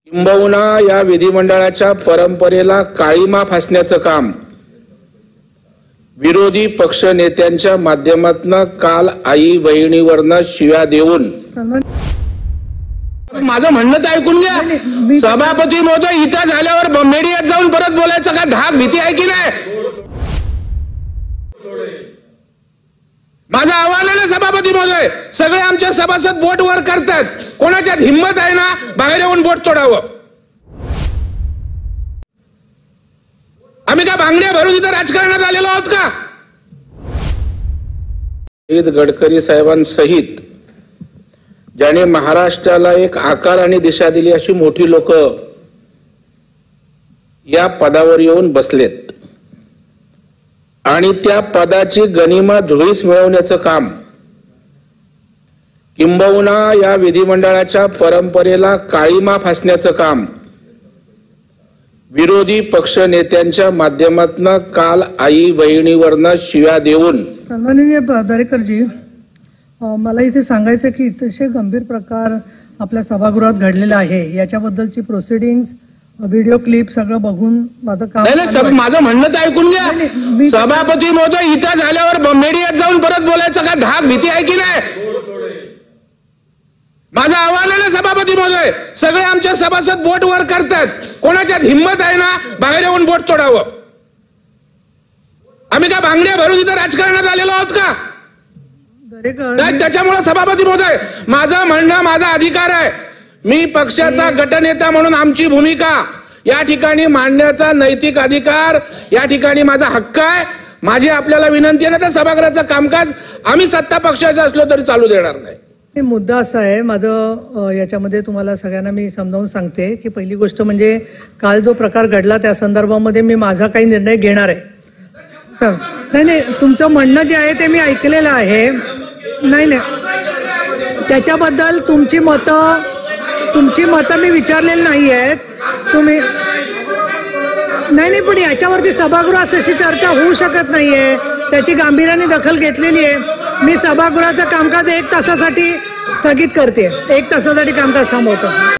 किंबहुना या विधिमंडळाच्या परंपरेला काळीमा फासण्याचं काम विरोधी पक्ष नेत्यांच्या माध्यमातून काल आई बहिणीवरनं शिव्या देऊन माझं म्हणणं तर ऐकून घ्या। सभापती महोदय इथं झाल्यावर मीडियात जाऊन परत बोलायचं का धाक भीती आहे की नाही? माझं आव्हान आहे ना सभापती महोदय, सगळे आमच्या सभासद बोट वर करतात, कोणाच्यात हिम्मत आहे ना बाहेर येऊन बोट तोडावं। आम्ही का भांगड्या भरून इथं राजकारणात आलेलो आहोत का? गडकरी साहेबांसहित ज्याने महाराष्ट्राला एक आकार आणि दिशा दिली अशी मोठी लोक या पदावर येऊन बसलेत आणि त्या पदाची गनिमा धुळीस मिळवण्याचं काम किंबहुना या विधिमंडळाच्या परंपरेला काळीमा फासण्याचं काम विरोधी पक्ष नेत्यांच्या माध्यमातून काल आई बहिणीवरनं शिव्या देऊन। सन्माननीय दरेकरजी, मला इथे सांगायचं की इतके गंभीर प्रकार आपल्या सभागृहात घडलेला आहे, याच्याबद्दलची प्रोसिडिंग्स व्हिडिओ क्लिप सगळं बघून माझं काम नाही, माझं म्हणणं तर ऐकून घ्या। सभापती महोदय इथं झाल्यावर मीडियात जाऊन परत बोलायचं का धाक भीती आहे की नाही? माझं आव्हान आहे ना सभापती महोदय, सगळे आमच्या सभासद बोट वर करतात, कोणाच्यात हिम्मत आहे ना बाहेर येऊन बोट तोडावं। आम्ही का भांगड्या भरून इथं राजकारणात आलेलो आहोत का? नाही, त्याच्यामुळे सभापती महोदय माझं म्हणणं माझा अधिकार आहे, मी पक्षाचा गटनेता म्हणून आमची भूमिका या ठिकाणी मांडण्याचा नैतिक अधिकार या ठिकाणी माझा हक्क आहे। माझी आपल्याला विनंती आहे ना, त्या सभागृहाचं कामकाज आम्ही सत्ता पक्षाचा असलो तरी चालू देणार नाही। मुद्दा असा आहे माझं, याच्यामध्ये तुम्हाला सगळ्यांना मी समजावून सांगते की पहिली गोष्ट म्हणजे काल जो प्रकार घडला त्या संदर्भामध्ये मी माझा काही निर्णय घेणार आहे। नाही, तुमचं म्हणणं जे आहे ते मी ऐकलेलं आहे। नाही, त्याच्याबद्दल तुमची मतं मी विचारलेली नाही आहेत तुम्ही। नाही, पण याच्यावरती सभागृहात अशी चर्चा होऊ शकत नाहीये, त्याची गांभीर्याने दखल घेतलेली आहे। मी सभागृहाचं कामकाज 1 तासासाठी स्थगित करते, 1 तासासाठी कामकाज थांबवतो।